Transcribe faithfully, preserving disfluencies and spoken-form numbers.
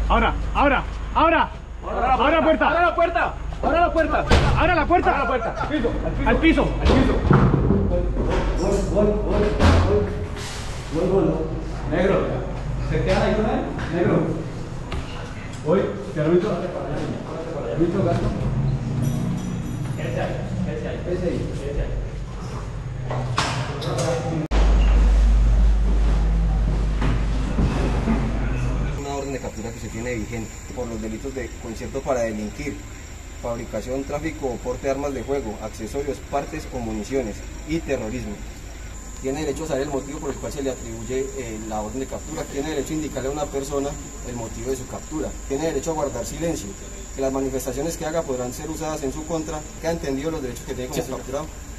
Ahora, ahora, ahora. Ahora la puerta. Ahora la puerta. Ahora la puerta. Ahora la puerta. Ahora la puerta. Piso. Al piso. Al piso. Gol, gol, gol, gol. Gol, gol. Negro. ¿Se quedan ahí con él? Negro. Voy. Te arbitro. Arbitro, gasto. Quédese ahí. Quédese ahí. Quédese ahí. Quédese ahí. Una orden de captura que se tiene vigente por los delitos de concierto para delinquir, fabricación, tráfico o porte de armas de juego, accesorios, partes o municiones y terrorismo. Tiene derecho a saber el motivo por el cual se le atribuye eh, la orden de captura. Tiene derecho a indicarle a una persona el motivo de su captura. Tiene derecho a guardar silencio, que las manifestaciones que haga podrán ser usadas en su contra, que ha entendido los derechos que tiene como capturado.